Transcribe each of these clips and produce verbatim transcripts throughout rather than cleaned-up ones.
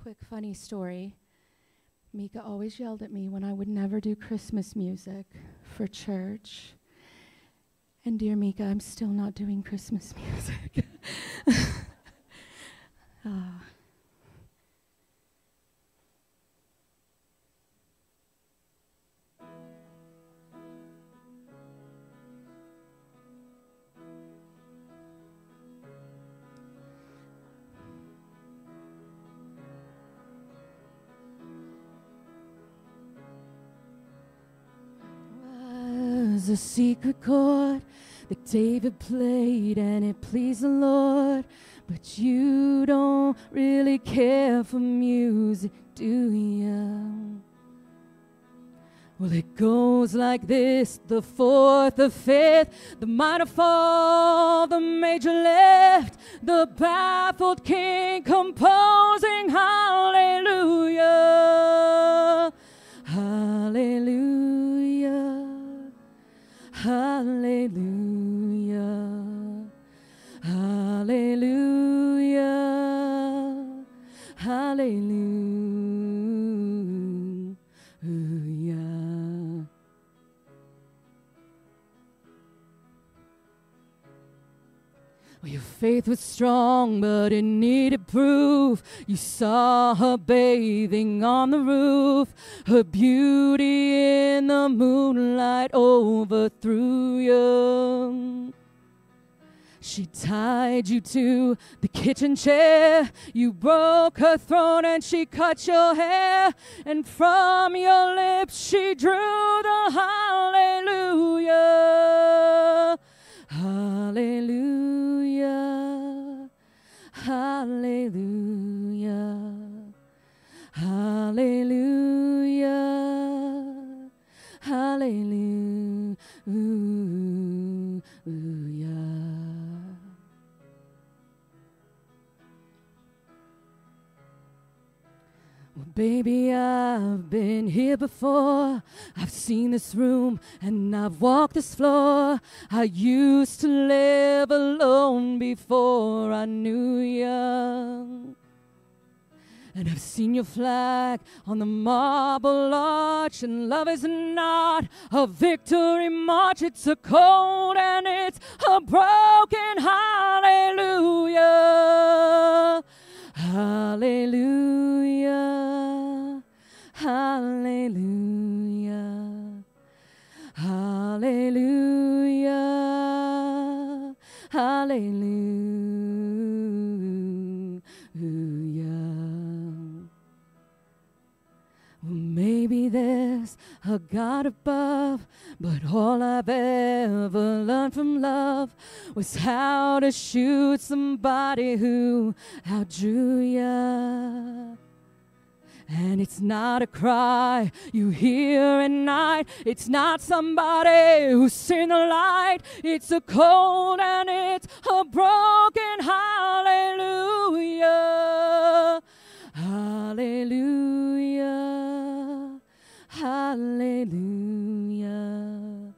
quick funny story. Mika always yelled at me when I would never do Christmas music for church. And dear Mika, I'm still not doing Christmas music. uh. A secret chord that David played and it pleased the Lord, but you don't really care for music, do you? Well, it goes like this: the fourth, the fifth, the minor fall, the major lift, the baffled king composing hallelujah, hallelujah, hallelujah, hallelujah, hallelujah. Well, your faith was strong, but it needed proof. You saw her bathing on the roof. Her beauty in the moonlight overthrew you. She tied you to the kitchen chair. You broke her throat and she cut your hair. And from your lips she drew the hallelujah. Hallelujah. Hallelujah. Hallelujah. Hallelujah. Well, baby, I've been here before. I've seen this room and I've walked this floor. I used to live alone before I knew you. And I've seen your flag on the marble arch. And love is not a victory march. It's a cold and it's a broken hallelujah. Hallelujah. Hallelujah. Hallelujah. Hallelujah. Well, maybe there's a God above, but all I've ever learned from love was how to shoot somebody who outdrew ya. And it's not a cry you hear at night. It's not somebody who's in the light. It's a cold and it's a broken hallelujah. Hallelujah. Hallelujah.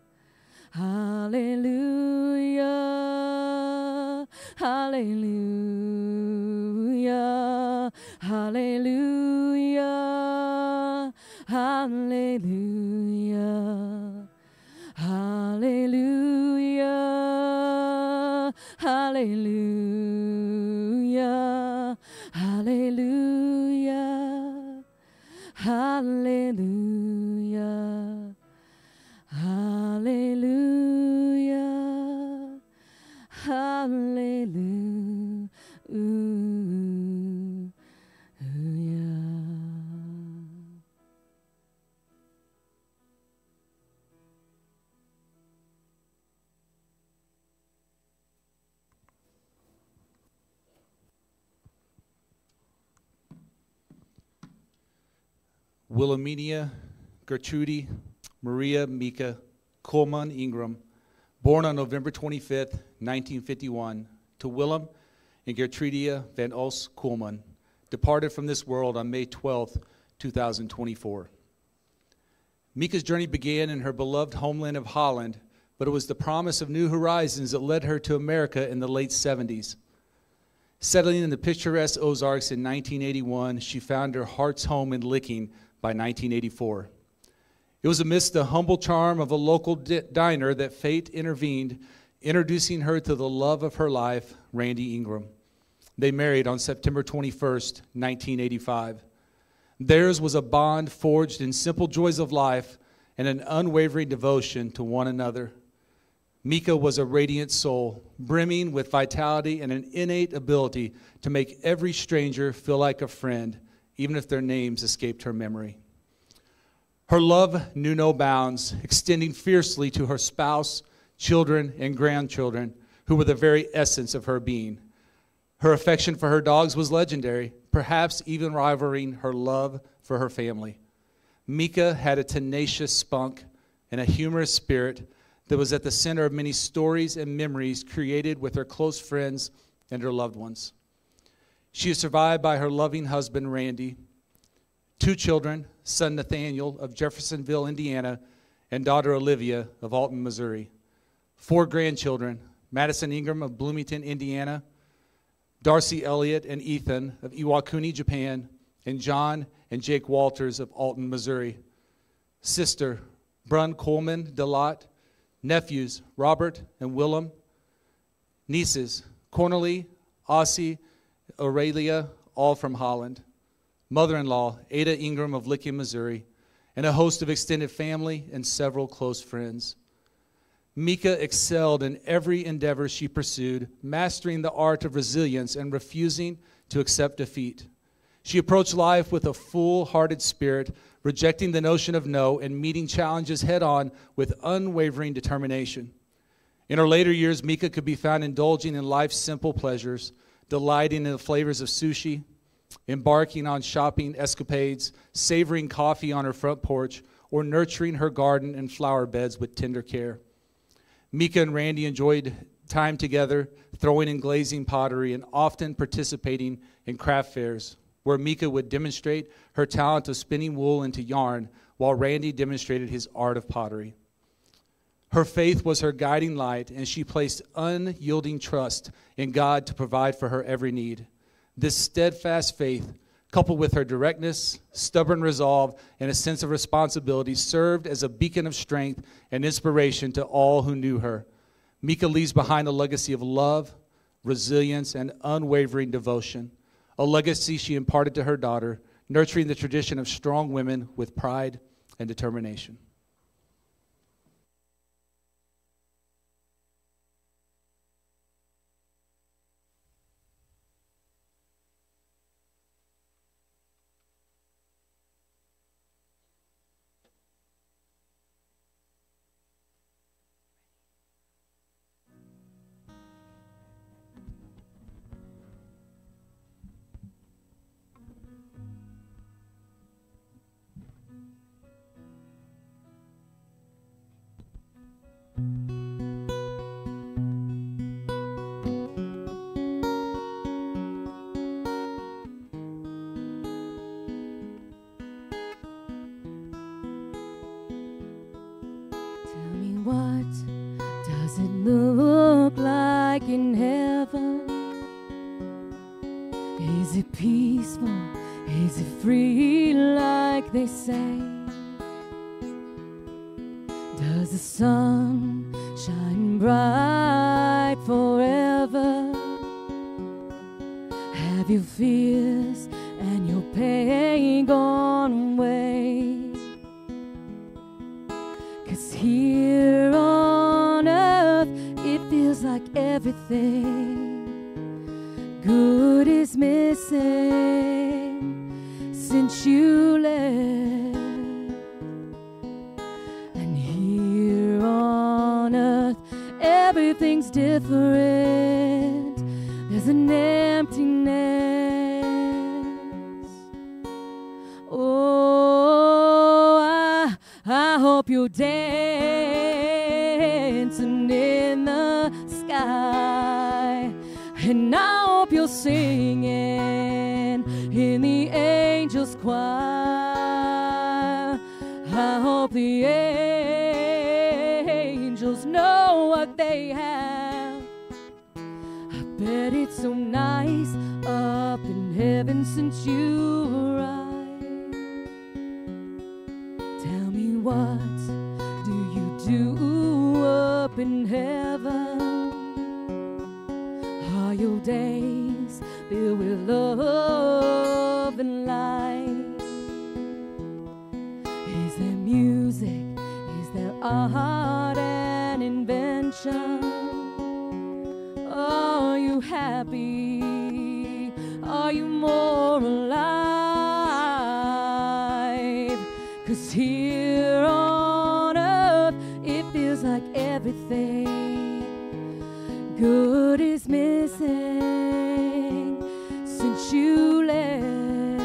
Hallelujah. Hallelujah. Hallelujah. Hallelujah. Hallelujah. Hallelujah. Hallelujah. Hallelujah. Hallelujah. Hallelujah. Wilhelmina Gertrude Maria Mika Coleman Ingram, born on November twenty-fifth, nineteen fifty-one, to Willem and Gertrudia van Os Coleman, departed from this world on May twelfth, two thousand twenty-four. Mika's journey began in her beloved homeland of Holland, but it was the promise of new horizons that led her to America in the late seventies. Settling in the picturesque Ozarks in nineteen eighty-one, she found her heart's home in Licking by nineteen eighty-four. It was amidst the humble charm of a local di- diner that fate intervened, introducing her to the love of her life, Randy Ingram. They married on September twenty-first, nineteen eighty-five. Theirs was a bond forged in simple joys of life and an unwavering devotion to one another. Mika was a radiant soul, brimming with vitality and an innate ability to make every stranger feel like a friend, even if their names escaped her memory. Her love knew no bounds, extending fiercely to her spouse, children, and grandchildren, who were the very essence of her being. Her affection for her dogs was legendary, perhaps even rivaling her love for her family. Mika had a tenacious spunk and a humorous spirit that was at the center of many stories and memories created with her close friends and her loved ones. She is survived by her loving husband, Randy, two children, son Nathaniel of Jeffersonville, Indiana, and daughter Olivia of Alton, Missouri. Four grandchildren, Madison Ingram of Bloomington, Indiana, Darcy Elliott and Ethan of Iwakuni, Japan, and John and Jake Walters of Alton, Missouri. Sister, Brun Coleman Delott. Nephews, Robert and Willem. Nieces, Cornelie, Ossie, Aurelia, all from Holland. Mother-in-law, Ada Ingram of Licking, Missouri, and a host of extended family and several close friends. Mika excelled in every endeavor she pursued, mastering the art of resilience and refusing to accept defeat. She approached life with a full-hearted spirit, rejecting the notion of no and meeting challenges head-on with unwavering determination. In her later years, Mika could be found indulging in life's simple pleasures, delighting in the flavors of sushi, embarking on shopping escapades, savoring coffee on her front porch, or nurturing her garden and flower beds with tender care. Mika and Randy enjoyed time together, throwing and glazing pottery, and often participating in craft fairs, where Mika would demonstrate her talent of spinning wool into yarn, while Randy demonstrated his art of pottery. Her faith was her guiding light, and she placed unyielding trust in God to provide for her every need. This steadfast faith, coupled with her directness, stubborn resolve, and a sense of responsibility, served as a beacon of strength and inspiration to all who knew her. Mika leaves behind a legacy of love, resilience, and unwavering devotion, a legacy she imparted to her daughter, nurturing the tradition of strong women with pride and determination. What does it look like in heaven? Is it peaceful? Is it free like they say? Does the sun shine bright forever? Have your fears and your pain gone away? 'Cause here on earth it feels like everything good is missing since you left. And here on earth everything's different. There's an emptiness. Oh, I, I hope you're dancing in the sky, and I hope you're singing in the angels' choir. I hope the angels know what they have bet it's so nice up in heaven since you arrived. Tell me, what do you do up in heaven? Are your days filled with love and light? Is there music? Is there art and invention? Are you happy? Are you more alive? 'Cause here on earth it feels like everything good is missing since you left.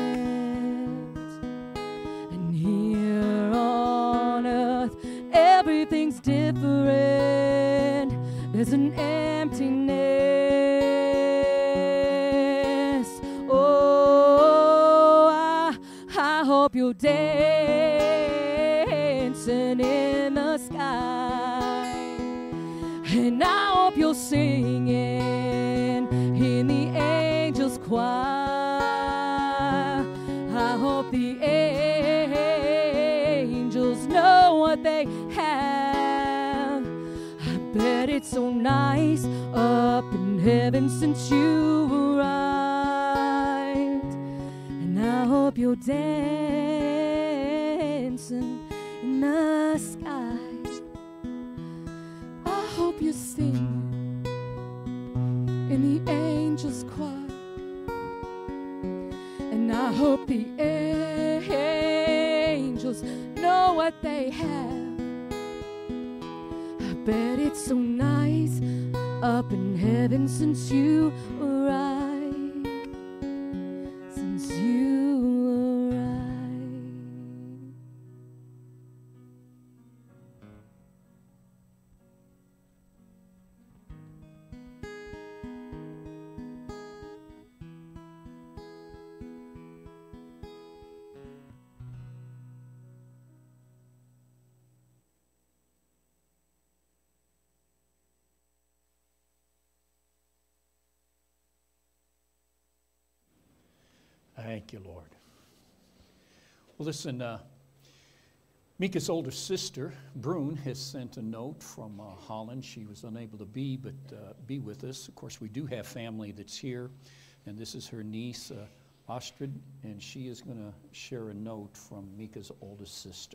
And here on earth everything's different. There's an emptiness. Oh, I, I hope you're dancing in the sky, and I hope you're singing in the angels' choir. I hope the angels know what they have. I bet it's so nice up in heaven since you arrived, and I hope you're dancing in the sky. I hope you sing in the angels' choir, and I hope the angels know what they have. I bet it's so nice up in heaven since you arrived, since you arrived. Thank you, Lord. Well, listen, uh, Mika's older sister, Brune, has sent a note from uh, Holland. She was unable to be, but uh, be with us. Of course, we do have family that's here, and this is her niece, uh, Astrid, and she is going to share a note from Mika's oldest sister.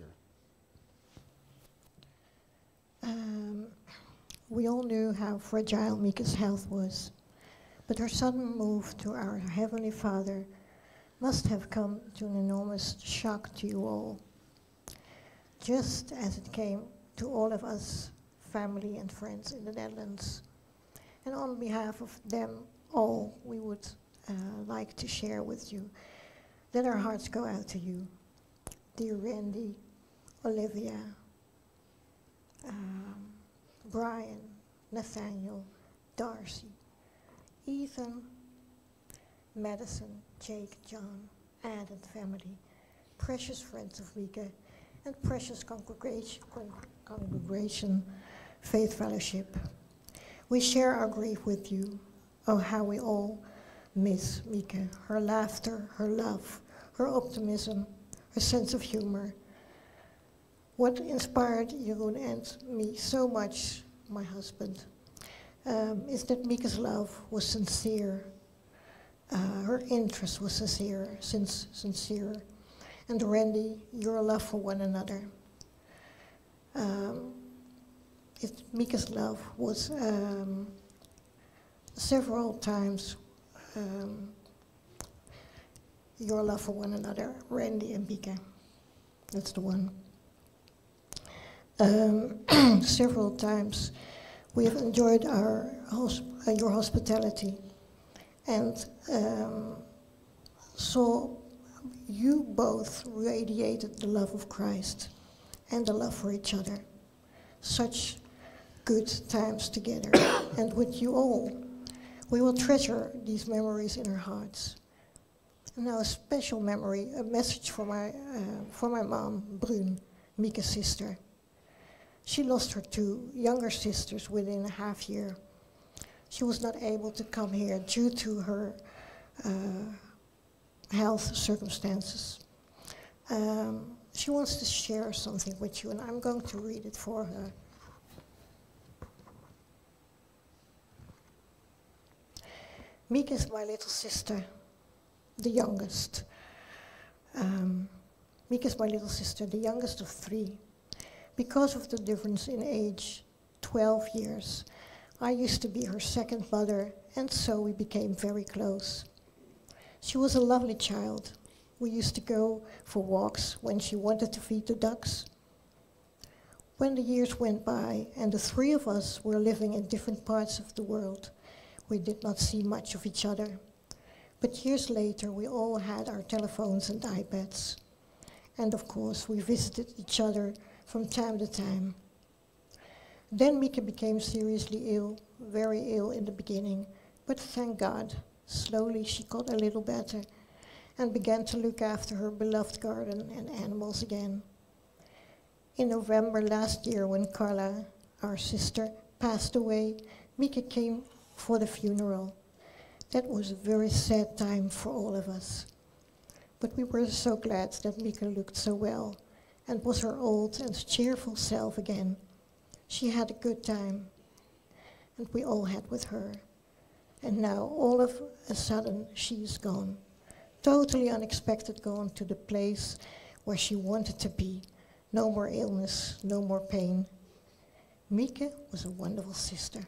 Um, we all knew how fragile Mika's health was, but her sudden move to our Heavenly Father must have come to an enormous shock to you all, just as it came to all of us, family and friends in the Netherlands. And on behalf of them all, we would uh, like to share with you that our hearts go out to you, dear Randy, Olivia, um, Brian, Nathaniel, Darcy, Ethan, Madison, Jake, John, Ad and family, precious friends of Mika, and precious congregation, con congregation, Faith Fellowship. We share our grief with you. Oh, how we all miss Mika, her laughter, her love, her optimism, her sense of humor. What inspired Jeroen and me so much, my husband, um, is that Mika's love was sincere. Uh, her interest was sincere, since, sincere. And Randy, your love for one another. Um, it, Mika's love was um, several times um, your love for one another, Randy and Mika. That's the one. Um, several times we have enjoyed our hosp uh, your hospitality, and um, so you both radiated the love of Christ and the love for each other. Such good times together. And with you all, we will treasure these memories in our hearts. And now a special memory, a message for my, uh, for my mom, Brune, Mika's sister. She lost her two younger sisters within a half year. She was not able to come here due to her uh, health circumstances. Um, she wants to share something with you, and I'm going to read it for her. Mika is my little sister, the youngest. Um, Mika is my little sister, the youngest of three. Because of the difference in age, twelve years, I used to be her second mother, and so we became very close. She was a lovely child. We used to go for walks when she wanted to feed the ducks. When the years went by and the three of us were living in different parts of the world, we did not see much of each other. But years later, we all had our telephones and iPads. And of course, we visited each other from time to time. Then Mika became seriously ill, very ill in the beginning, but thank God, slowly she got a little better and began to look after her beloved garden and animals again. In November last year, when Carla, our sister, passed away, Mika came for the funeral. That was a very sad time for all of us. But we were so glad that Mika looked so well and was her old and cheerful self again. She had a good time, and we all had with her. And now, all of a sudden, she's gone. Totally unexpected, gone to the place where she wanted to be. No more illness, no more pain. Mika was a wonderful sister.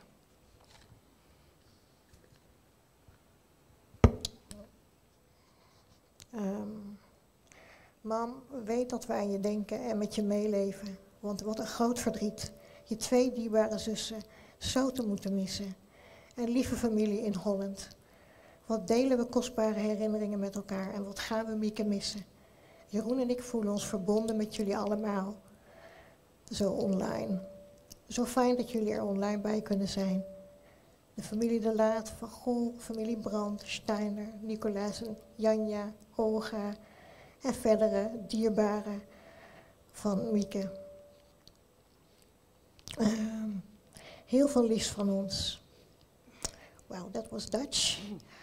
Um, Mam, weet dat wij aan je denken en met je meeleven. Want wat een groot verdriet. Je twee dierbare zussen zo te moeten missen. En lieve familie in Holland. Wat delen we kostbare herinneringen met elkaar en wat gaan we Mika missen. Jeroen en ik voelen ons verbonden met jullie allemaal. Zo online. Zo fijn dat jullie er online bij kunnen zijn. De familie De Laat, Van Gol, familie Brandt, Steiner, Nicolaas, Janja, Olga en verdere dierbaren van Mika. Um, heel veel liefs van ons. Well, that was Dutch.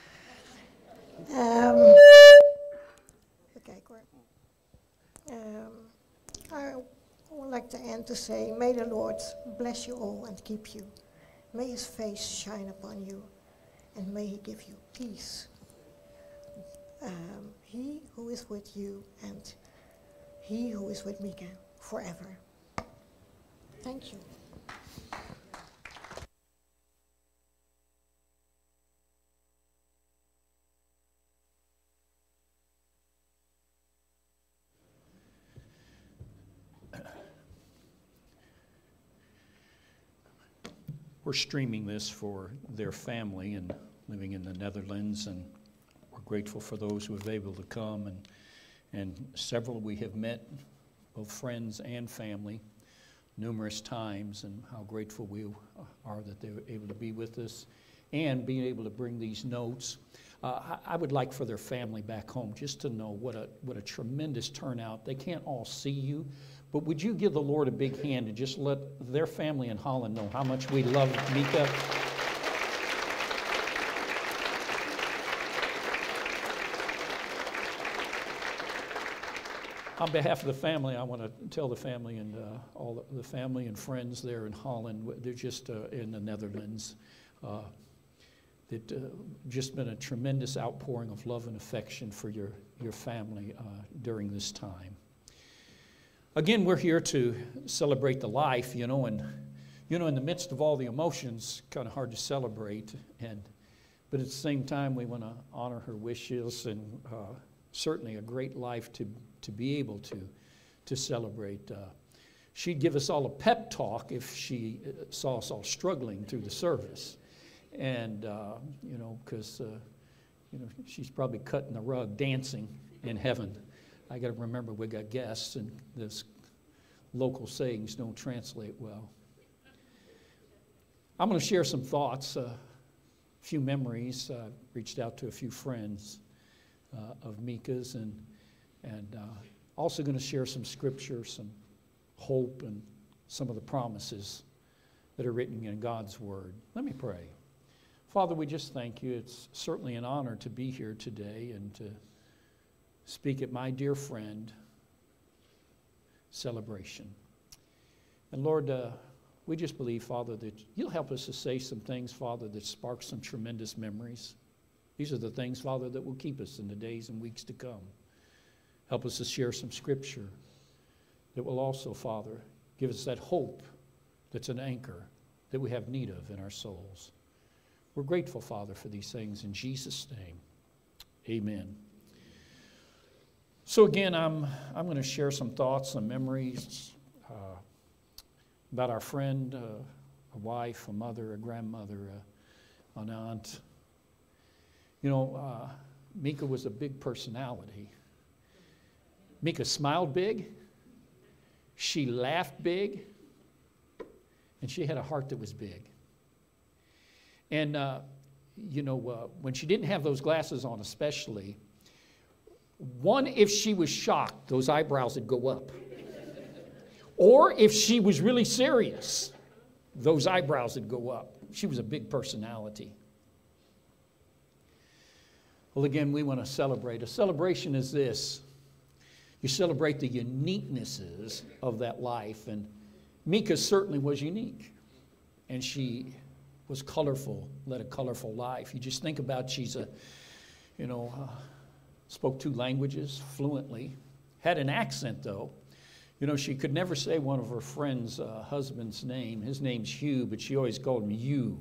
Um, even kijken hoor. Um, I would like to end to say, may the Lord bless you all and keep you. May his face shine upon you, and may he give you peace. Um, he who is with you and he who is with Mika forever. Thank you. We're streaming this for their family and living in the Netherlands, and we're grateful for those who have been able to come, and and several we have met, both friends and family, numerous times, and how grateful we are that they were able to be with us and being able to bring these notes. Uh, I, I would like for their family back home just to know what a what a tremendous turnout. They can't all see you, but would you give the Lord a big hand and just let their family in Holland know how much we love Mika? On behalf of the family, I want to tell the family and uh, all the, the family and friends there in Holland, they're just uh, in the Netherlands, uh, that uh, just been a tremendous outpouring of love and affection for your, your family uh, during this time. Again, we're here to celebrate the life, you know, and, you know, in the midst of all the emotions, kind of hard to celebrate, and but at the same time, we want to honor her wishes, and uh, certainly a great life to, to be able to, to celebrate. Uh, she'd give us all a pep talk if she saw us all struggling through the service. And, uh, you know, because, uh, you know, she's probably cutting the rug, dancing in heaven. I got to remember we got guests, and this local sayings don't translate well. I'm going to share some thoughts, a uh, few memories. I uh, reached out to a few friends uh, of Mika's, and and uh, also going to share some scripture, some hope, and some of the promises that are written in God's Word. Let me pray. Father, we just thank you. It's certainly an honor to be here today and to speak at my dear friend celebration. And Lord, uh, we just believe, Father, that you'll help us to say some things, Father, that spark some tremendous memories. These are the things, Father, that will keep us in the days and weeks to come. Help us to share some scripture that will also, Father, give us that hope that's an anchor that we have need of in our souls. We're grateful, Father, for these things. In Jesus' name, amen. So again, I'm, I'm going to share some thoughts, some memories uh, about our friend, uh, a wife, a mother, a grandmother, uh, an aunt. You know, uh, Mika was a big personality. Mika smiled big, she laughed big, and she had a heart that was big. And, uh, you know, uh, when she didn't have those glasses on especially, one, if she was shocked, those eyebrows would go up. Or if she was really serious, those eyebrows would go up. She was a big personality. Well, again, we want to celebrate. A celebration is this. You celebrate the uniquenesses of that life. And Mika certainly was unique. And she was colorful, led a colorful life. You just think about she's a, you know, uh, spoke two languages fluently. Had an accent, though. You know, she could never say one of her friend's uh, husband's name. His name's Hugh, but she always called him you.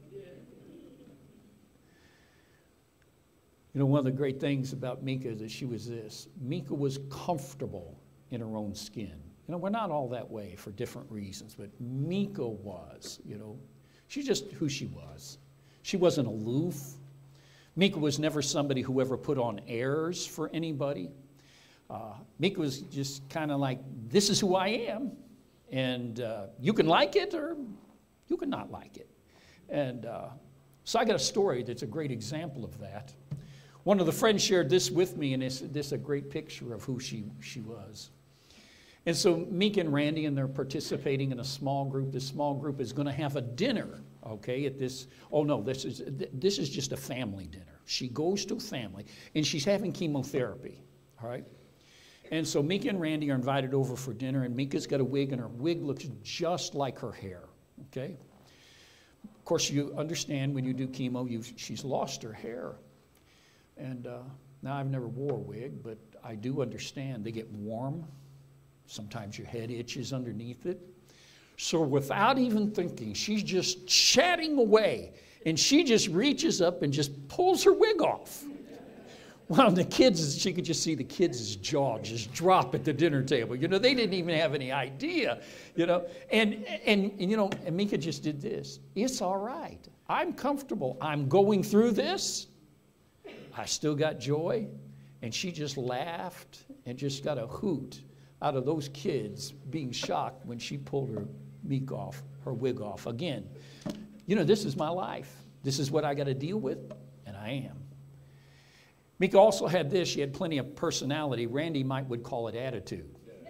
You know, one of the great things about Mika is that she was this. Mika was comfortable in her own skin. You know, we're not all that way for different reasons, but Mika was, you know. She's just who she was. She wasn't aloof. Mika was never somebody who ever put on airs for anybody. Uh, Mika was just kind of like, this is who I am. And uh, you can like it or you can not like it. And uh, so I got a story that's a great example of that. One of the friends shared this with me, and it's, this is a great picture of who she, she was. And so Mika and Randy, and they're participating in a small group. This small group is going to have a dinner, okay, at this, oh no, this is, this is just a family dinner. She goes to a family, and she's having chemotherapy, all right? And so Mika and Randy are invited over for dinner, and Mika's got a wig, and her wig looks just like her hair, okay? Of course, you understand when you do chemo, you've, she's lost her hair. And uh, now I've never wore a wig, but I do understand they get warm. Sometimes your head itches underneath it. So without even thinking, she's just chatting away, and she just reaches up and just pulls her wig off. Well, the kids, she could just see the kids' jaw just drop at the dinner table. You know, they didn't even have any idea, you know. And, and, and you know, and Mika just did this. It's all right. I'm comfortable. I'm going through this. I still got joy. And she just laughed and just got a hoot out of those kids being shocked when she pulled her meek off, her wig off. Again, you know, this is my life. This is what I got to deal with, and I am. Mika also had this. She had plenty of personality. Randy might would call it attitude.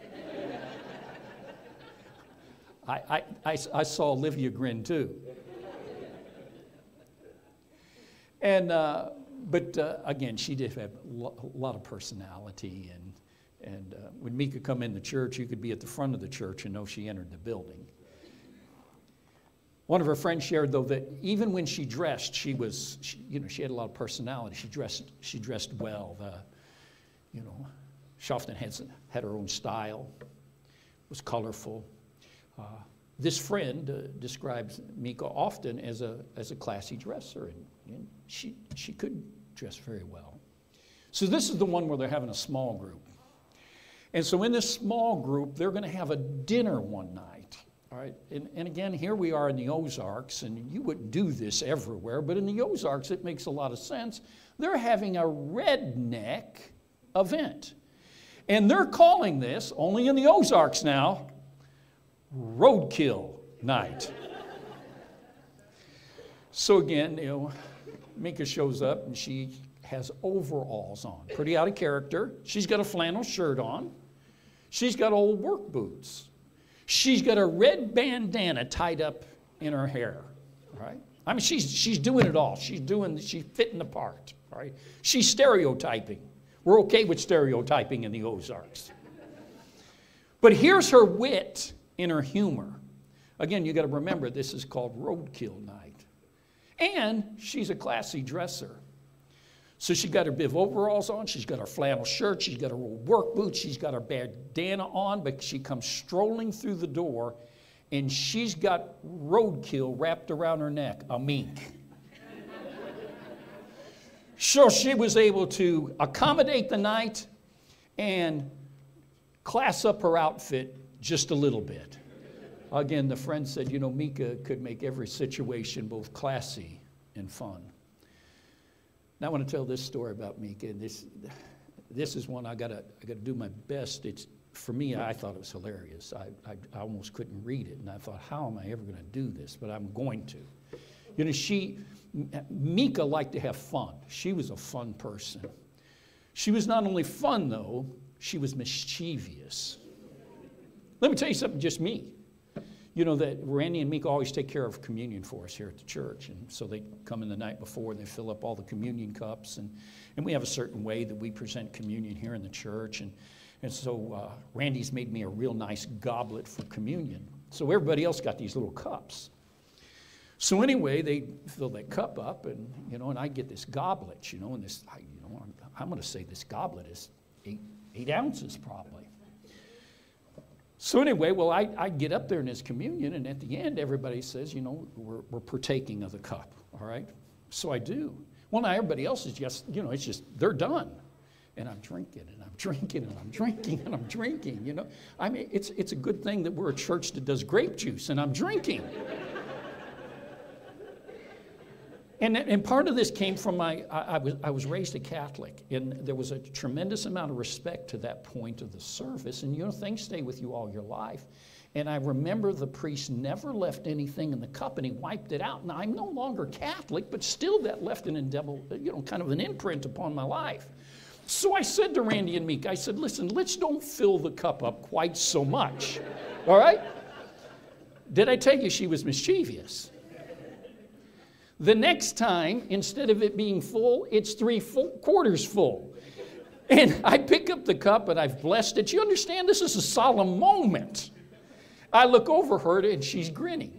I, I, I, I saw Olivia grin too. And, uh, but uh, again, she did have a lot of personality. And, and uh, when Mika come in the church, you could be at the front of the church and know she entered the building. One of her friends shared, though, that even when she dressed, she was, she, you know, she had a lot of personality. She dressed, she dressed well. The, you know, she often had, had her own style, was colorful. Uh, this friend uh, describes Mika often as a, as a classy dresser, and, and she, she could dress very well. So this is the one where they're having a small group. And so in this small group, they're going to have a dinner one night. All right, and, and again, here we are in the Ozarks, and you wouldn't do this everywhere, but in the Ozarks, it makes a lot of sense. They're having a redneck event. And they're calling this, only in the Ozarks now, Roadkill Night. So again, you know, Mika shows up, and she has overalls on. Pretty out of character. She's got a flannel shirt on. She's got old work boots. She's got a red bandana tied up in her hair, right? I mean, she's, she's doing it all. She's doing, she's fitting the part, all right? She's stereotyping. We're okay with stereotyping in the Ozarks. But here's her wit in her humor. Again, you got to remember, this is called roadkill night. And she's a classy dresser. So she got her Biv overalls on, she's got her flannel shirt, she's got her old work boots, she's got her bandana on, but she comes strolling through the door, and she's got roadkill wrapped around her neck, a mink. So she was able to accommodate the night and class up her outfit just a little bit. Again, the friend said, you know, Mika could make every situation both classy and fun. Now I want to tell this story about Mika, and this, this is one I gotta, I gotta do my best. It's, for me, I thought it was hilarious. I, I, I almost couldn't read it, and I thought, how am I ever going to do this? But I'm going to. You know, she, Mika liked to have fun. She was a fun person. She was not only fun, though, she was mischievous. Let me tell you something, just me. You know that Randy and Mika always take care of communion for us here at the church. And so they come in the night before, they fill up all the communion cups. And, and we have a certain way that we present communion here in the church. And, and so uh, Randy's made me a real nice goblet for communion. So everybody else got these little cups. So anyway, they fill that cup up, and, you know, and I get this goblet, you know, and this, I, you know, I'm, I'm going to say this goblet is eight, eight ounces probably. So anyway, well, I, I get up there in this communion, and at the end, everybody says, you know, we're, we're partaking of the cup, all right? So I do. Well, now everybody else is just, you know, it's just, they're done. And I'm drinking, and I'm drinking, and I'm drinking, and I'm drinking, you know? I mean, it's, it's a good thing that we're a church that does grape juice, and I'm drinking. And, and part of this came from my, I, I, was, I was raised a Catholic, and there was a tremendous amount of respect to that point of the service. And, you know, things stay with you all your life. And I remember the priest never left anything in the cup, and he wiped it out. Now, I'm no longer Catholic, but still that left an indelible, you know, kind of an imprint upon my life. So I said to Randy and Meek, I said, listen, let's don't fill the cup up quite so much, all right? Did I tell you she was mischievous? The next time, instead of it being full, it's three full, quarters full. And I pick up the cup and I've blessed it. You understand, this is a solemn moment. I look over her and she's grinning.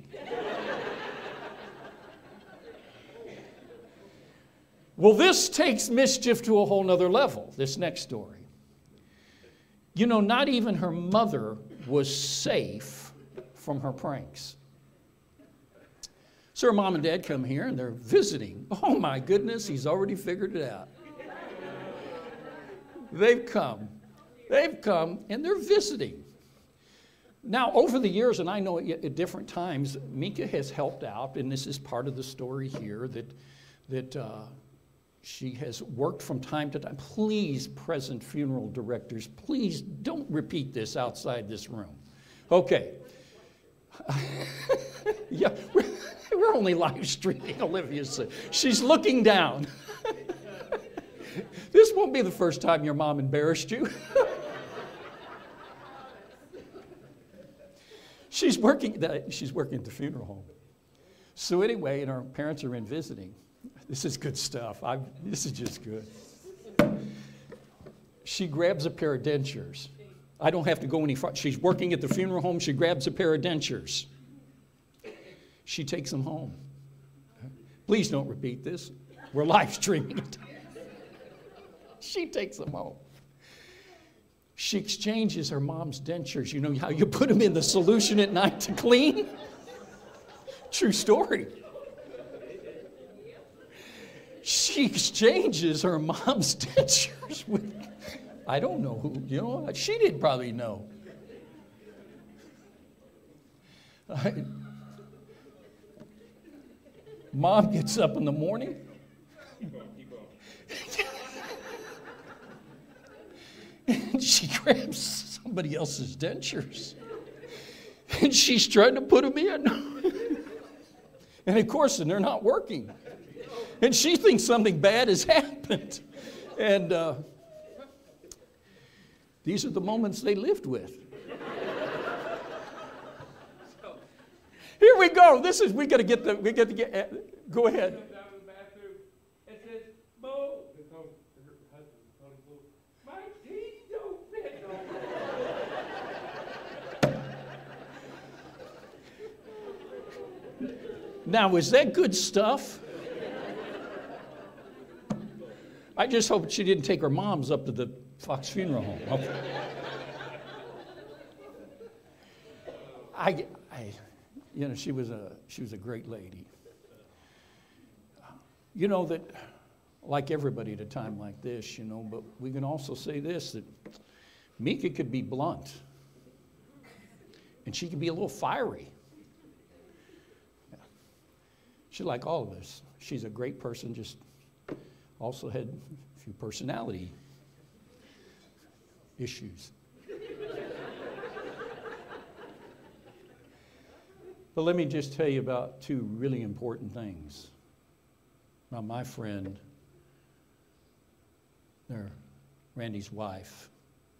Well, this takes mischief to a whole nother level, this next story. You know, not even her mother was safe from her pranks. So her mom and dad come here and they're visiting. Oh my goodness, he's already figured it out. They've come. They've come and they're visiting. Now, over the years, and I know at different times, Mika has helped out, and this is part of the story here, that, that uh, she has worked from time to time. Please, present funeral directors, please don't repeat this outside this room. Okay. Yeah. We're only live streaming, Olivia said. She's looking down. This won't be the first time your mom embarrassed you. She's working, she's working at the funeral home. So anyway, and our parents are in visiting. This is good stuff. I've, this is just good. She grabs a pair of dentures. I don't have to go any far. She's working at the funeral home. She grabs a pair of dentures. She takes them home. Please don't repeat this. We're live streaming it. She takes them home. She exchanges her mom's dentures. You know how you put them in the solution at night to clean? True story. She exchanges her mom's dentures with, I don't know who, you know what? She didn't probably know. I, Mom gets up in the morning. And she grabs somebody else's dentures. And she's trying to put them in. And of course, and they're not working. And she thinks something bad has happened. And uh, these are the moments they lived with. Here we go. This is, we got to get the, we got to get, Go ahead. Down in the bathroom and says, Bo, they told her husband, told him, Bo, my teeth don't fit no more. Now, is that good stuff? I just hope she didn't take her moms up to the Fox Funeral Home. Okay. I, I, you know, she was a she was a great lady. You know that, like everybody at a time like this, you know, but we can also say this, that Mika could be blunt, and she could be a little fiery. Yeah. She's like all of us. She's a great person, just also had a few personality issues. But let me just tell you about two really important things. Now, my friend, they're Randy's wife,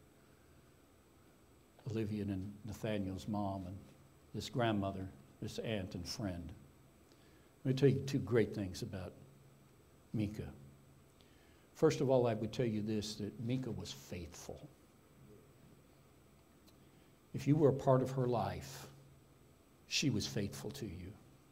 Olivia and Nathaniel's mom, and this grandmother, this aunt and friend. Let me tell you two great things about Mika. First of all, I would tell you this, that Mika was faithful. If you were a part of her life, she was faithful to you.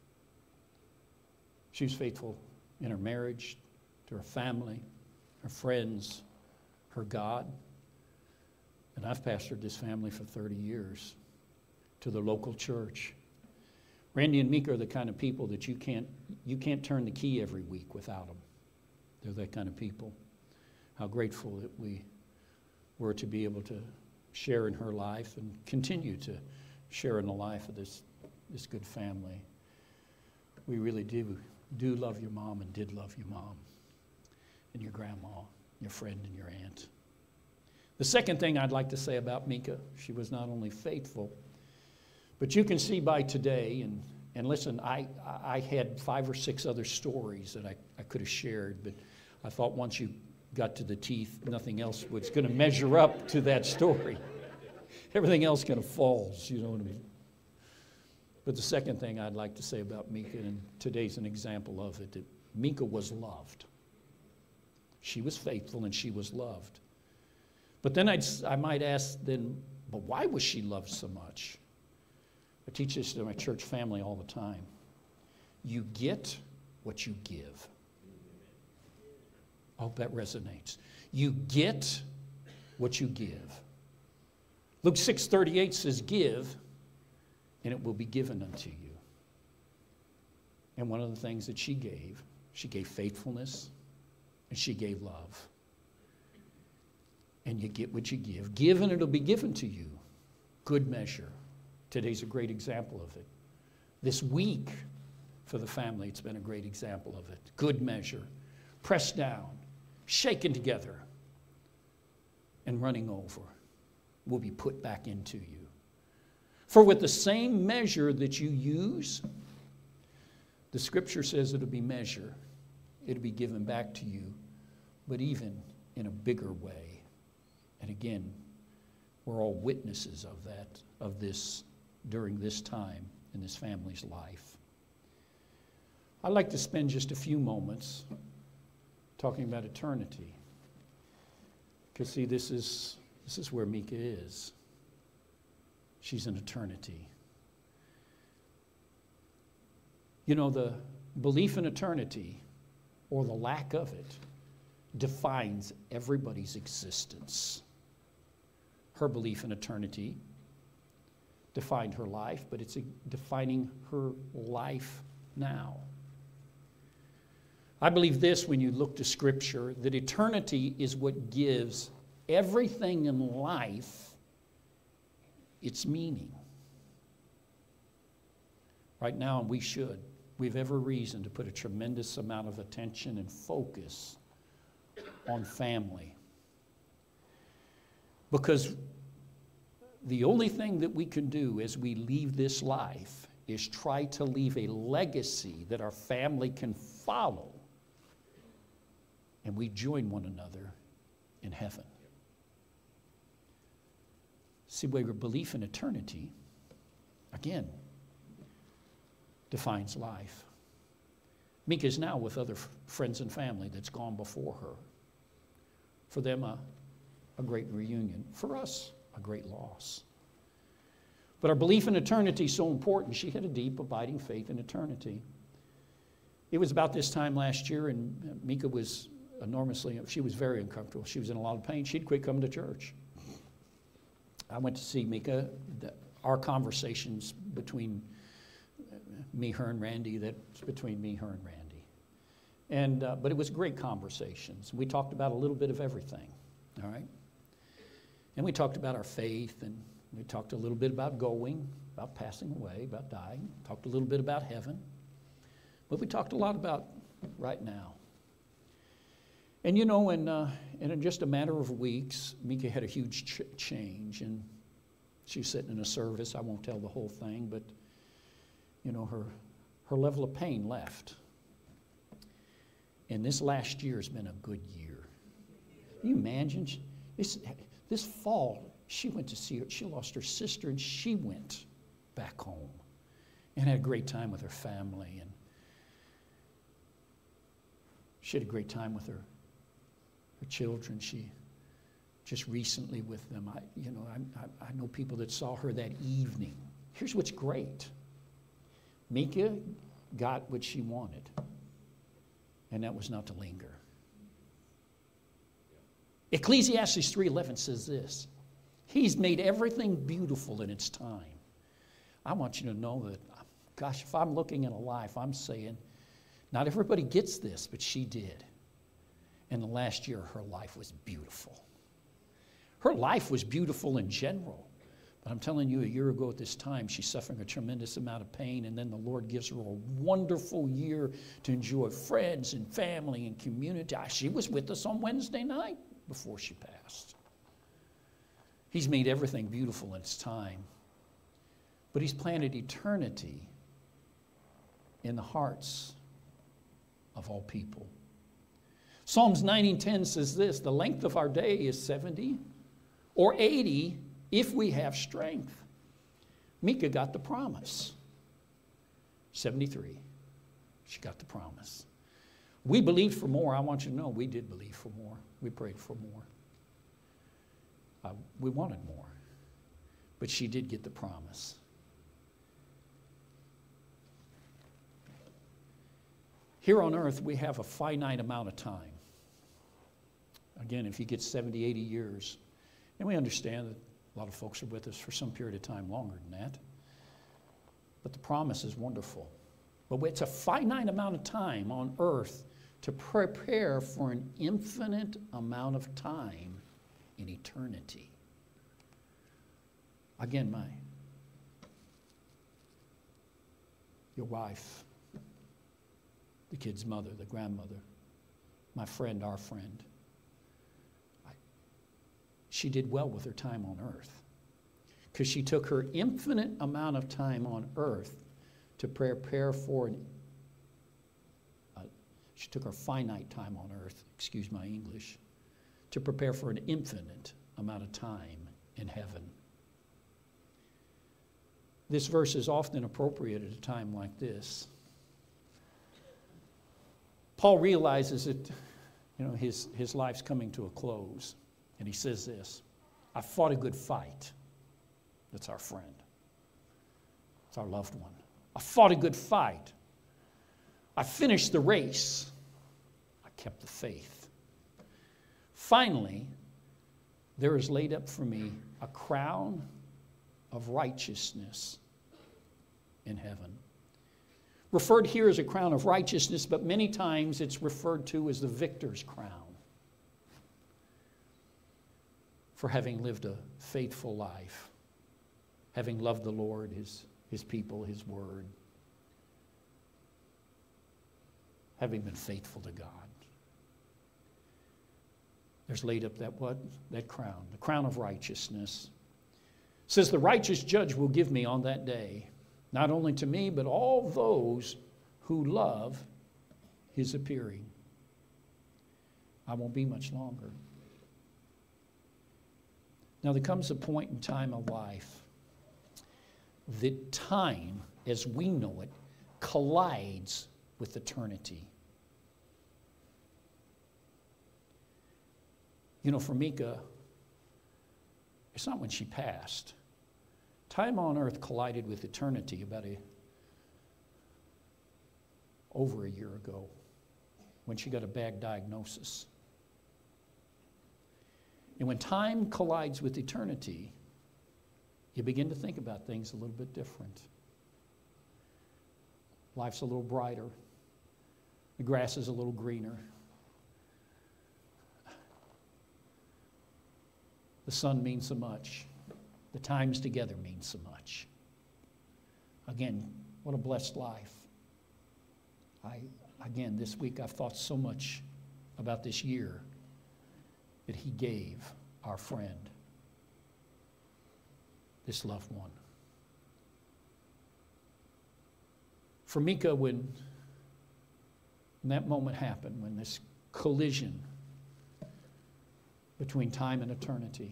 She was faithful in her marriage, to her family, her friends, her God. And I've pastored this family for thirty years, to the local church. Randy and Mika are the kind of people that you can't, you can't turn the key every week without them. They're that kind of people. How grateful that we were to be able to share in her life and continue to share in the life of this, this good family. We really do, do love your mom and did love your mom and your grandma, your friend and your aunt. The second thing I'd like to say about Mika, she was not only faithful, but you can see by today, and, and listen, I, I had five or six other stories that I, I could have shared, but I thought once you got to the teeth, nothing else was going to measure up to that story. Everything else kind of falls, you know what I mean? But the second thing I'd like to say about Mika, and today's an example of it, that Mika was loved. She was faithful and she was loved. But then I'd, I might ask then, but why was she loved so much? I teach this to my church family all the time. You get what you give. I hope that resonates. You get what you give. Luke six thirty-eight says, give, and it will be given unto you. And one of the things that she gave, she gave faithfulness, and she gave love. And you get what you give. Give, and it'll be given to you. Good measure. Today's a great example of it. This week, for the family, it's been a great example of it. Good measure. Pressed down, shaken together, and running over will be put back into you. For with the same measure that you use, the scripture says it'll be measure. It'll be given back to you, but even in a bigger way. And again, we're all witnesses of that, of this, during this time in this family's life. I'd like to spend just a few moments talking about eternity. Because see, this is, this is where Mika is. She's in eternity. You know, the belief in eternity, or the lack of it, defines everybody's existence. Her belief in eternity defined her life, but it's defining her life now. I believe this when you look to Scripture, that eternity is what gives everything in life its meaning. Right now, and we should, we have every reason to put a tremendous amount of attention and focus on family. Because the only thing that we can do as we leave this life is try to leave a legacy that our family can follow, and we join one another in heaven. See, where your belief in eternity, again, defines life. Mika's now with other f- friends and family that's gone before her. For them, a, a great reunion. For us, a great loss. But our belief in eternity is so important. She had a deep, abiding faith in eternity. It was about this time last year, and Mika was enormously, she was very uncomfortable. She was in a lot of pain. She'd quit coming to church. I went to see Mika. The, our conversations between me, her, and Randy, that's between me, her, and Randy. And, uh, but it was great conversations. We talked about a little bit of everything, all right? And we talked about our faith, and we talked a little bit about going, about passing away, about dying. Talked a little bit about heaven. But we talked a lot about right now. And you know, in, uh, and in just a matter of weeks, Mika had a huge ch- change. And she was sitting in a service. I won't tell the whole thing, but, you know, her, her level of pain left. And this last year has been a good year. Can you imagine? This, this fall, she went to see her. She lost her sister, and she went back home and had a great time with her family. And she had a great time with her, her children. She just recently with them. I, you know, I, I, I know people that saw her that evening. Here's what's great. Mika got what she wanted, and that was not to linger. Ecclesiastes three eleven says this. He's made everything beautiful in its time. I want you to know that, gosh, if I'm looking at a life, I'm saying, not everybody gets this, but she did. And the last year, her life was beautiful. Her life was beautiful in general. But I'm telling you, a year ago at this time, she's suffering a tremendous amount of pain, and then the Lord gives her a wonderful year to enjoy friends and family and community. She was with us on Wednesday night before she passed. He's made everything beautiful in its time. But he's planted eternity in the hearts of all people. Psalms nineteen ten says this, the length of our day is seventy or eighty if we have strength. Mika got the promise. seventy-three. She got the promise. We believed for more. I want you to know we did believe for more. We prayed for more. Uh, we wanted more. But she did get the promise. Here on earth, we have a finite amount of time. Again, if you get seventy, eighty years, and we understand that a lot of folks are with us for some period of time longer than that. But the promise is wonderful. But it's a finite amount of time on earth to prepare for an infinite amount of time in eternity. Again, my, your wife, the kid's mother, the grandmother, my friend, our friend. I, she did well with her time on earth because she took her infinite amount of time on earth to prepare for an, uh, she took her finite time on earth, excuse my English, to prepare for an infinite amount of time in heaven. This verse is often appropriate at a time like this. Paul realizes that, you know, his, his life's coming to a close. And he says this, I fought a good fight. That's our friend. It's our loved one. I fought a good fight. I finished the race. I kept the faith. Finally, there is laid up for me a crown of righteousness in heaven. Referred here as a crown of righteousness, but many times it's referred to as the victor's crown for having lived a faithful life, having loved the Lord, his, his people, his word, having been faithful to God. There's laid up that what? That crown, the crown of righteousness. It says the righteous judge will give me on that day, not only to me, but all those who love his appearing. I won't be much longer. Now there comes a point in time of life that time, as we know it, collides with eternity. You know, for Mika, it's not when she passed. Time on earth collided with eternity about a over a year ago when she got a bad diagnosis. And when time collides with eternity, you begin to think about things a little bit different. Life's a little brighter. The grass is a little greener. The sun means so much. The times together mean so much. Again, what a blessed life. I, again, this week I've thought so much about this year that he gave our friend, this loved one. For Mika, when, when that moment happened, when this collision between time and eternity,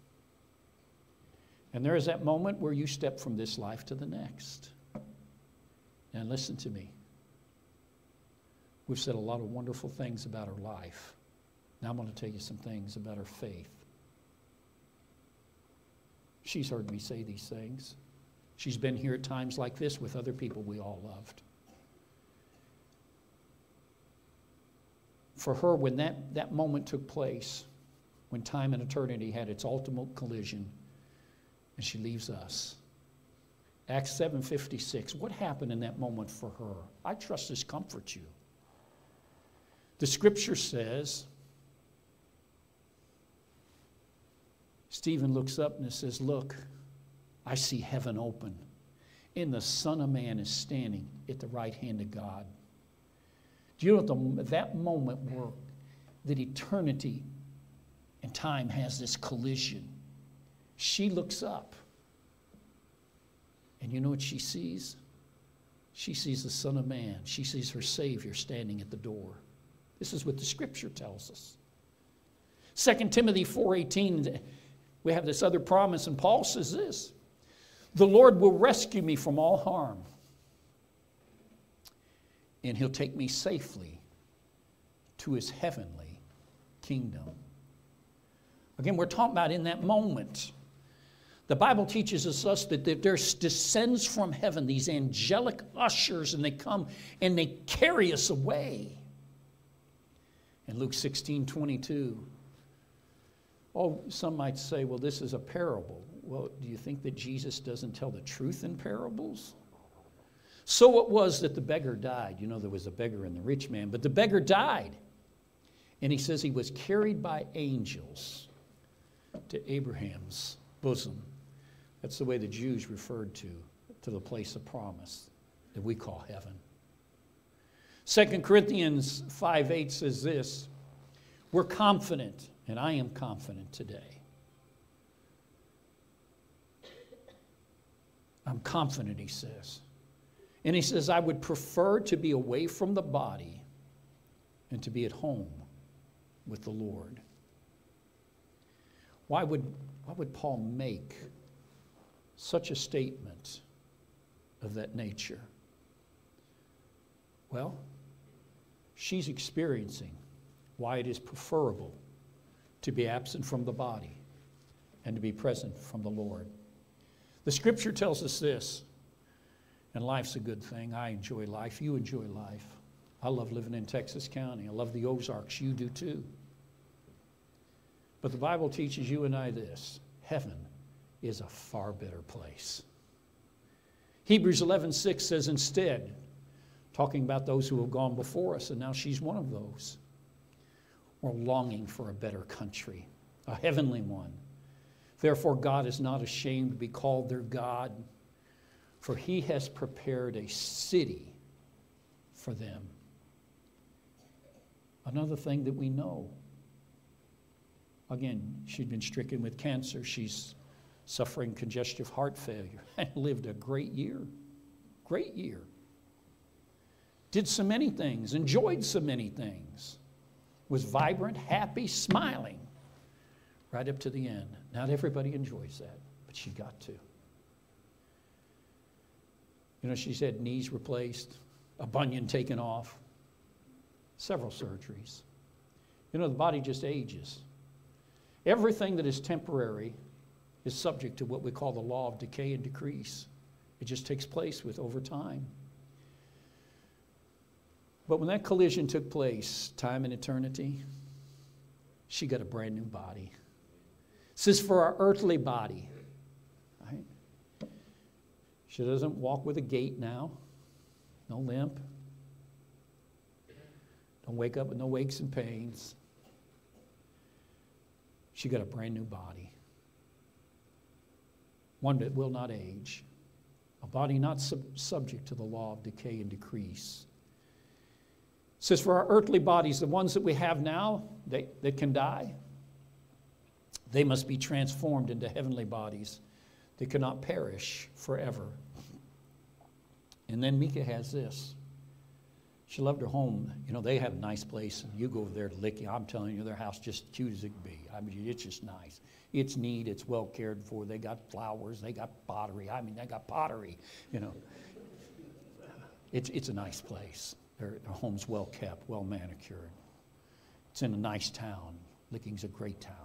and there is that moment where you step from this life to the next. And listen to me. We've said a lot of wonderful things about her life. Now I'm going to tell you some things about her faith. She's heard me say these things. She's been here at times like this with other people we all loved. For her, when that, that moment took place, when time and eternity had its ultimate collision, and she leaves us. Acts seven fifty-six. What happened in that moment for her? I trust this comforts you. The scripture says, Stephen looks up and it says, look, I see heaven open, and the Son of Man is standing at the right hand of God. Do you know the, that moment where that eternity and time has this collision? She looks up, and you know what she sees? She sees the Son of Man. She sees her Savior standing at the door. This is what the Scripture tells us. Second Timothy four eighteen, we have this other promise, and Paul says this, the Lord will rescue me from all harm, and he'll take me safely to his heavenly kingdom. Again, we're talking about in that moment. The Bible teaches us that there descends from heaven these angelic ushers, and they come and they carry us away. In Luke sixteen twenty-two, oh, some might say, well, this is a parable. Well, do you think that Jesus doesn't tell the truth in parables? So it was that the beggar died. You know, there was a beggar and the rich man, but the beggar died. And he says he was carried by angels to Abraham's bosom. That's the way the Jews referred to, to the place of promise that we call heaven. Second Corinthians five eight says this, we're confident, and I am confident today. I'm confident, he says. And he says, I would prefer to be away from the body and to be at home with the Lord. Why would, why would Paul make such a statement of that nature? Well, she's experiencing why it is preferable to be absent from the body and to be present from the Lord. The Scripture tells us this, and life's a good thing. I enjoy life. You enjoy life. I love living in Texas County. I love the Ozarks. You do too. But the Bible teaches you and I this, heaven is a far better place. Hebrews eleven six says instead, talking about those who have gone before us, and now she's one of those, we're longing for a better country, a heavenly one. Therefore God is not ashamed to be called their God, for he has prepared a city for them. Another thing that we know, again, she'd been stricken with cancer. She's suffering congestive heart failure and lived a great year. Great year. Did so many things, enjoyed so many things. Was vibrant, happy, smiling right up to the end. Not everybody enjoys that, but she got to. You know, she's had knees replaced, a bunion taken off, several surgeries. You know, the body just ages. Everything that is temporary is subject to what we call the law of decay and decrease. It just takes place with over time. But when that collision took place, time and eternity, she got a brand new body. It says for our earthly body, right? She doesn't walk with a gait now, no limp. Don't wake up with no aches and pains. She got a brand new body. One that will not age. A body not sub- subject to the law of decay and decrease. It says for our earthly bodies, the ones that we have now, they, that can die, they must be transformed into heavenly bodies that cannot perish forever. And then Micah has this. She loved her home. You know, they have a nice place, and you go over there to Licky. I'm telling you, their house just cute as it can be. I mean, it's just nice. It's neat. It's well cared for. They got flowers. They got pottery. I mean, they got pottery, you know. It's, it's a nice place. Their, their home's well kept, well manicured. It's in a nice town. Licking's a great town.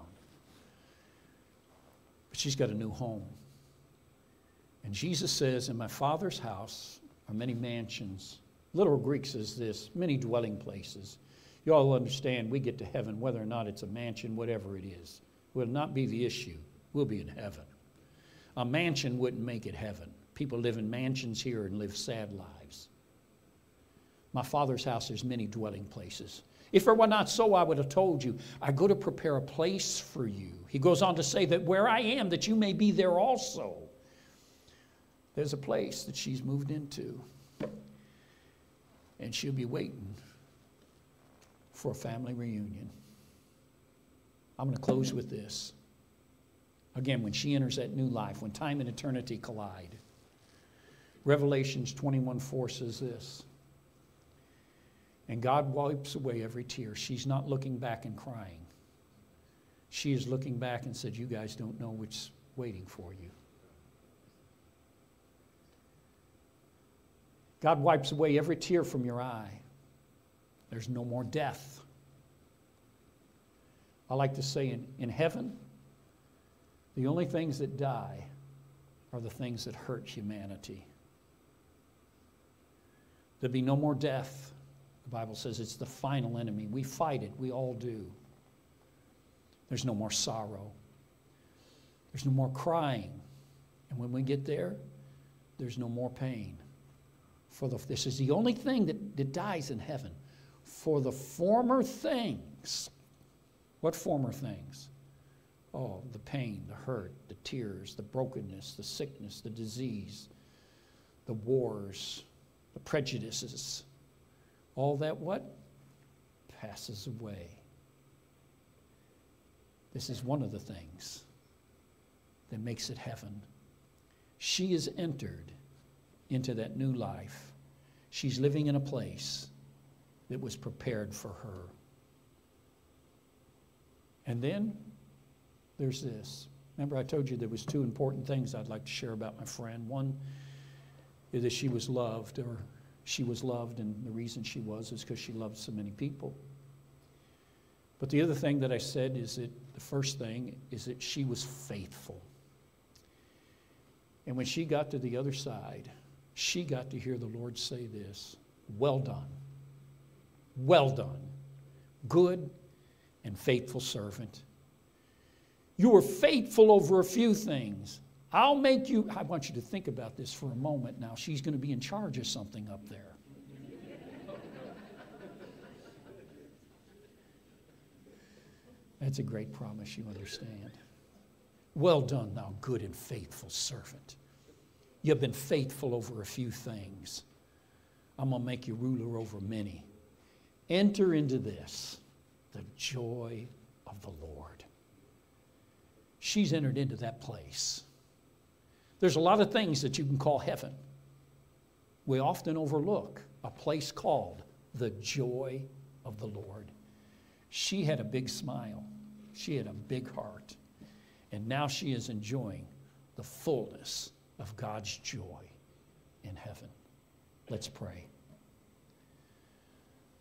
But she's got a new home. And Jesus says, in my Father's house are many mansions. Literal Greek says this, many dwelling places. You all understand we get to heaven, whether or not it's a mansion, whatever it is, will not be the issue. We'll be in heaven. A mansion wouldn't make it heaven. People live in mansions here and live sad lives. My Father's house, there's many dwelling places. If it were not so, I would have told you, I go to prepare a place for you. He goes on to say that where I am, that you may be there also. There's a place that she's moved into. And she'll be waiting for a family reunion. I'm going to close with this. Again, when she enters that new life, when time and eternity collide, Revelations twenty-one four says this, and God wipes away every tear. She's not looking back and crying. She is looking back and said, you guys don't know what's waiting for you. God wipes away every tear from your eye. There's no more death. I like to say in, in heaven, the only things that die are the things that hurt humanity. There'll be no more death. The Bible says it's the final enemy. We fight it. We all do. There's no more sorrow. There's no more crying. And when we get there, there's no more pain. For the, this is the only thing that, that dies in heaven. For the former things. What former things? Oh, the pain, the hurt, the tears, the brokenness, the sickness, the disease, the wars, the prejudices. All that what? Passes away. This is one of the things that makes it heaven. She is entered into that new life. She's living in a place that was prepared for her. And then there's this. Remember I told you there was two important things I'd like to share about my friend. One is that she was loved, or she was loved, and the reason she was is because she loved so many people. But the other thing that I said is that the first thing is that she was faithful. And when she got to the other side, she got to hear the Lord say this, well done, well done, good and faithful servant. You were faithful over a few things. I'll make you, I want you to think about this for a moment now. She's going to be in charge of something up there. That's a great promise, you understand. Well done, thou good and faithful servant. You've been faithful over a few things. I'm going to make you ruler over many. Enter into this, the joy of the Lord. She's entered into that place. There's a lot of things that you can call heaven. We often overlook a place called the joy of the Lord. She had a big smile. She had a big heart. And now she is enjoying the fullness of God's joy in heaven. Let's pray.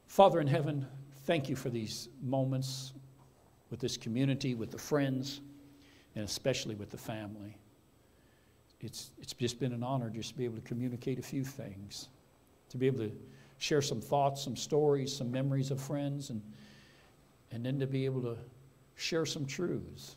Father in heaven, thank you for these moments with this community, with the friends, and especially with the family. It's, it's just been an honor just to be able to communicate a few things, to be able to share some thoughts, some stories, some memories of friends, and, and then to be able to share some truths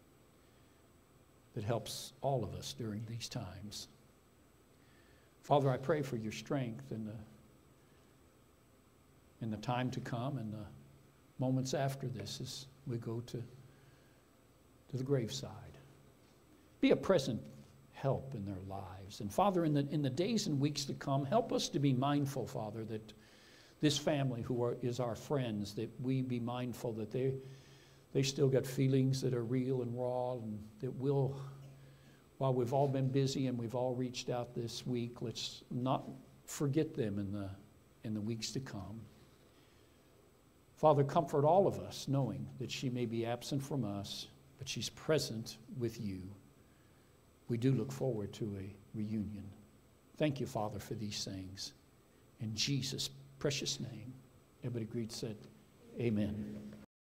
that helps all of us during these times. Father, I pray for your strength in the, in the time to come and the moments after this as we go to, to the graveside. Be a present help in their lives. And Father, in the, in the days and weeks to come, help us to be mindful, Father, that this family who are, is our friends, that we be mindful that they, they still got feelings that are real and raw, and that we'll, while we've all been busy and we've all reached out this week, let's not forget them in the, in the weeks to come. Father, comfort all of us, knowing that she may be absent from us, but she's present with you. We do look forward to a reunion. Thank you, Father, for these things. In Jesus' precious name, everybody agreed, said, amen.